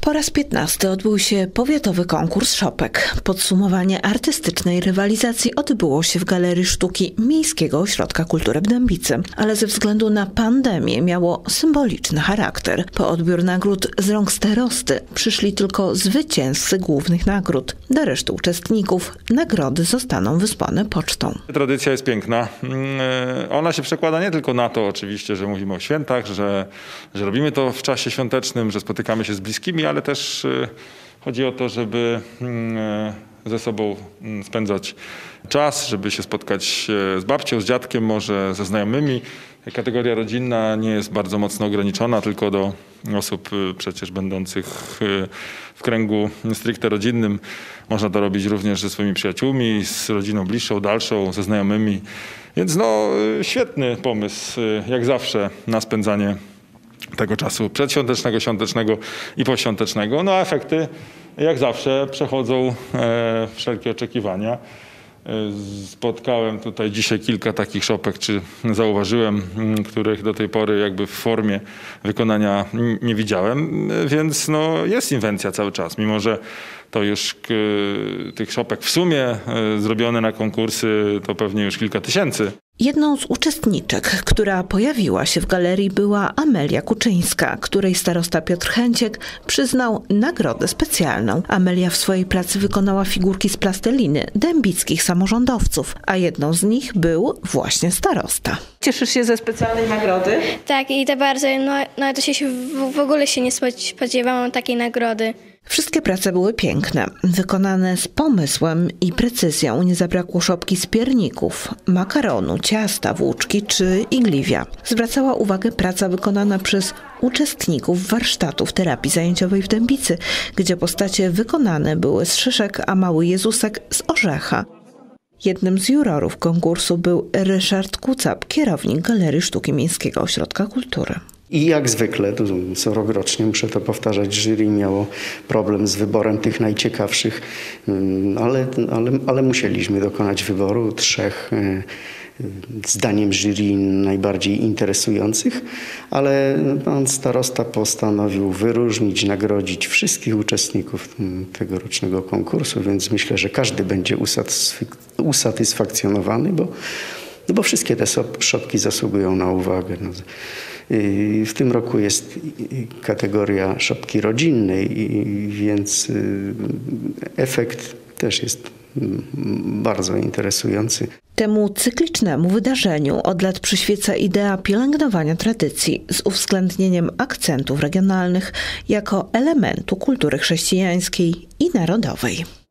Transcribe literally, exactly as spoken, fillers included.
Po raz piętnasty odbył się powiatowy konkurs szopek. Podsumowanie artystycznej rywalizacji odbyło się w Galerii Sztuki Miejskiego Ośrodka Kultury w Dębicy, ale ze względu na pandemię miało symboliczny charakter. Po odbiór nagród z rąk starosty przyszli tylko zwycięzcy głównych nagród. Do reszty uczestników nagrody zostaną wysłane pocztą. Tradycja jest piękna. Ona się przekłada nie tylko na to oczywiście, że mówimy o świętach, że, że robimy to w czasie świątecznym, że spotykamy się z bliskimi, ale też chodzi o to, żeby ze sobą spędzać czas, żeby się spotkać z babcią, z dziadkiem, może ze znajomymi. Kategoria rodzinna nie jest bardzo mocno ograniczona tylko do osób przecież będących w kręgu stricte rodzinnym. Można to robić również ze swoimi przyjaciółmi, z rodziną bliższą, dalszą, ze znajomymi. Więc no świetny pomysł, jak zawsze, na spędzanie tego czasu przedświątecznego, świątecznego i poświątecznego. No a efekty, jak zawsze, przechodzą e, wszelkie oczekiwania. E, spotkałem tutaj dzisiaj kilka takich szopek, czy zauważyłem, m, których do tej pory jakby w formie wykonania nie widziałem, więc no, jest inwencja cały czas, mimo że to już k, tych szopek w sumie e, zrobione na konkursy to pewnie już kilka tysięcy. Jedną z uczestniczek, która pojawiła się w galerii, była Amelia Kuczyńska, której starosta Piotr Chęciek przyznał nagrodę specjalną. Amelia w swojej pracy wykonała figurki z plasteliny dębickich samorządowców, a jedną z nich był właśnie starosta. Cieszysz się ze specjalnej nagrody? Tak, i to bardzo, no, no to się w, w ogóle się nie spodziewałam takiej nagrody. Wszystkie prace były piękne, wykonane z pomysłem i precyzją. Nie zabrakło szopki z pierników, makaronu, ciasta, włóczki czy igliwia. Zwracała uwagę praca wykonana przez uczestników warsztatów terapii zajęciowej w Dębicy, gdzie postacie wykonane były z szyszek, a mały Jezusek z orzecha. Jednym z jurorów konkursu był Ryszard Kucap, kierownik Galerii Sztuki Miejskiego Ośrodka Kultury. I jak zwykle, to co rokrocznie muszę to powtarzać, jury miało problem z wyborem tych najciekawszych, ale, ale, ale musieliśmy dokonać wyboru trzech zdaniem jury najbardziej interesujących, ale pan starosta postanowił wyróżnić, nagrodzić wszystkich uczestników tegorocznego konkursu, więc myślę, że każdy będzie usatysfakcjonowany, bo, no bo wszystkie te szopki zasługują na uwagę. No. W tym roku jest kategoria szopki rodzinnej, więc efekt też jest bardzo interesujący. Temu cyklicznemu wydarzeniu od lat przyświeca idea pielęgnowania tradycji z uwzględnieniem akcentów regionalnych jako elementu kultury chrześcijańskiej i narodowej.